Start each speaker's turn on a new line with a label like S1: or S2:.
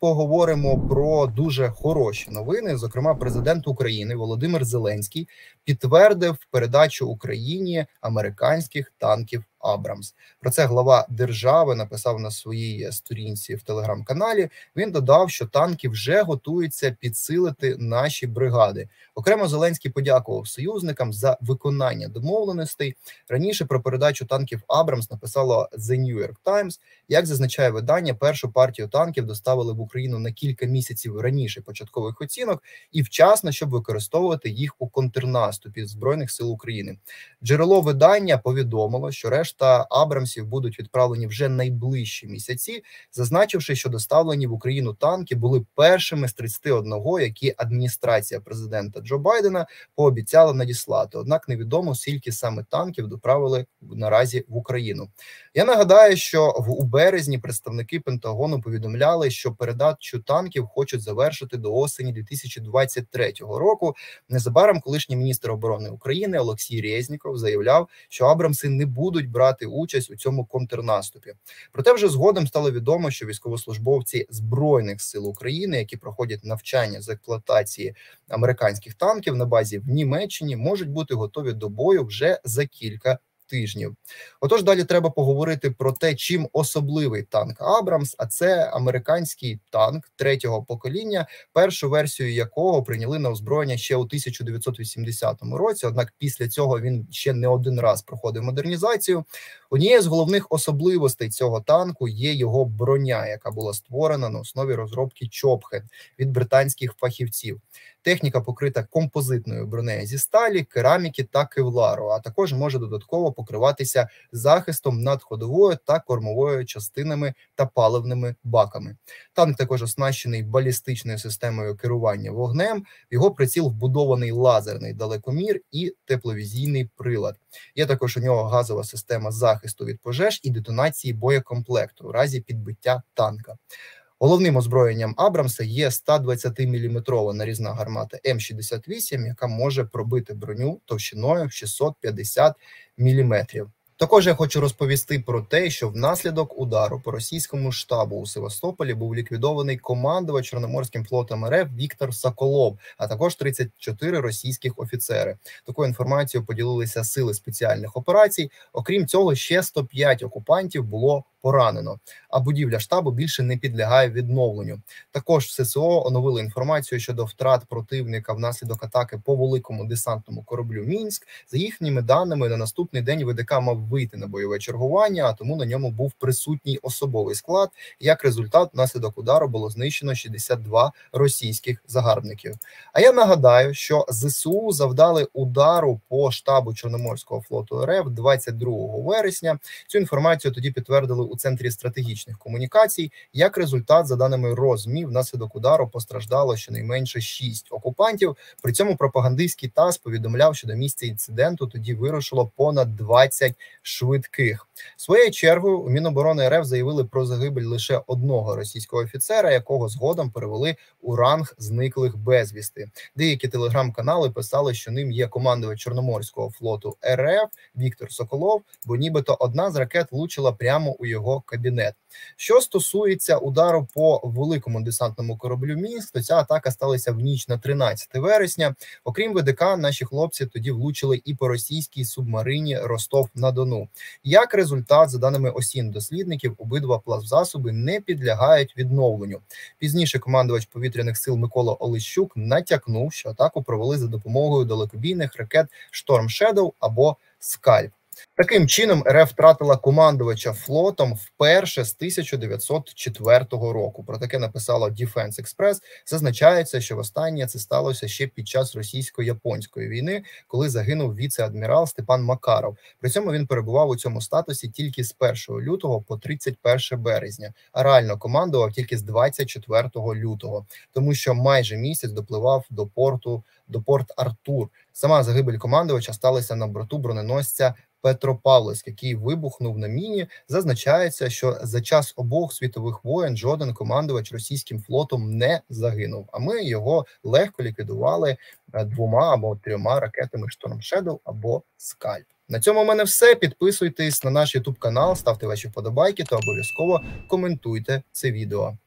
S1: поговоримо про дуже хороші новини. Зокрема, президент України Володимир Зеленський підтвердив передачу Україні американських танків Абрамс. Про це глава держави написав на своїй сторінці в телеграм-каналі. Він додав, що танки вже готуються підсилити наші бригади. Окремо Зеленський подякував союзникам за виконання домовленостей. Раніше про передачу танків Абрамс написало The New York Times. Як зазначає видання, першу партію танків доставили в Україну на кілька місяців раніше початкових оцінок і вчасно, щоб використовувати їх у контрнаступі Збройних сил України. Джерело видання повідомило, що решта Абрамсів будуть відправлені вже найближчі місяці, зазначивши, що доставлені в Україну танки були першими з 31, які адміністрація президента Джо Байдена пообіцяла надіслати. Однак невідомо, скільки саме танків доправили наразі в Україну. Я нагадаю, що у березні представники Пентагону повідомляли, що передачу танків хочуть завершити до осені 2023 року. Незабаром колишній міністр оборони України Олексій Резніков заявляв, що Абрамси не будуть брати участь у цьому контрнаступі. Проте вже згодом стало відомо, що військовослужбовці Збройних сил України, які проходять навчання з експлуатації американських танків на базі в Німеччині, можуть бути готові до бою вже за кілька тижнів. Отож, далі треба поговорити про те, чим особливий танк Абрамс, а це американський танк третього покоління, першу версію якого прийняли на озброєння ще у 1980 році, однак після цього він ще не один раз проходив модернізацію. Однією з головних особливостей цього танку є його броня, яка була створена на основі розробки Chophead від британських фахівців. Техніка покрита композитною бронею зі сталі, кераміки та кевлару, а також може додатково покриватися захистом над ходовою та кормовою частинами та паливними баками. Танк також оснащений балістичною системою керування вогнем, в його приціл вбудований лазерний далекомір і тепловізійний прилад. Є також у нього газова система захисту від пожеж і детонації боєкомплекту у разі підбиття танка. Головним озброєнням Абрамса є 120-мм нарізна гармата М68, яка може пробити броню товщиною 650 мм. Також я хочу розповісти про те, що внаслідок удару по російському штабу у Севастополі був ліквідований командувач Чорноморським флотом РФ Віктор Соколов, а також 34 російських офіцери. Таку інформацію поділилися сили спеціальних операцій. Окрім цього, ще 105 окупантів було поранено, а будівля штабу більше не підлягає відновленню. Також в ССО оновили інформацію щодо втрат противника внаслідок атаки по великому десантному кораблю «Мінськ». За їхніми даними, на наступний день ВДК мав вийти на бойове чергування, а тому на ньому був присутній особовий склад. Як результат, внаслідок удару було знищено 62 російських загарбників. А я нагадаю, що ЗСУ завдали удару по штабу Чорноморського флоту РФ 22 вересня. Цю інформацію тоді підтвердили у Центрі стратегічних комунікацій. Як результат, за даними РосЗМІ, внаслідок удару постраждало щонайменше 6 окупантів. При цьому пропагандистський ТАСС повідомляв, що до місця інциденту тоді вирушило понад 20 швидких. Своєю чергою у Міноборони РФ заявили про загибель лише одного російського офіцера, якого згодом перевели у ранг зниклих безвісти. Деякі телеграм-канали писали, що ним є командувач Чорноморського флоту РФ Віктор Соколов, бо нібито одна з ракет влучила прямо у його кабінет. Що стосується удару по великому десантному кораблю «Мінськ», то ця атака сталася в ніч на 13 вересня. Окрім ВДК, наші хлопці тоді влучили і по російській субмарині Ростов-на-Дону. Як результат, за даними ОСІН-дослідників, обидва плавзасоби не підлягають відновленню. Пізніше командувач повітряних сил Микола Олещук натякнув, що атаку провели за допомогою далекобійних ракет «Шторм Шедоу» або «Скальп». Таким чином, РФ втратила командувача флотом вперше з 1904 року. Про таке написало Defense Express. Зазначається, що востаннє це сталося ще під час російсько-японської війни, коли загинув віце-адмірал Степан Макаров. При цьому він перебував у цьому статусі тільки з 1 лютого по 31 березня, а реально командував тільки з 24 лютого, тому що майже місяць допливав до Порт-Артур. Сама загибель командувача сталася на борту броненосця Петропавловськ, який вибухнув на міні. Зазначається, що за час обох світових воєн жоден командувач російським флотом не загинув, а ми його легко ліквідували 2 або 3 ракетами «Шторм Шедоу» або «Скальп». На цьому в мене все. Підписуйтесь на наш YouTube канал, ставте ваші вподобайки та обов'язково коментуйте це відео.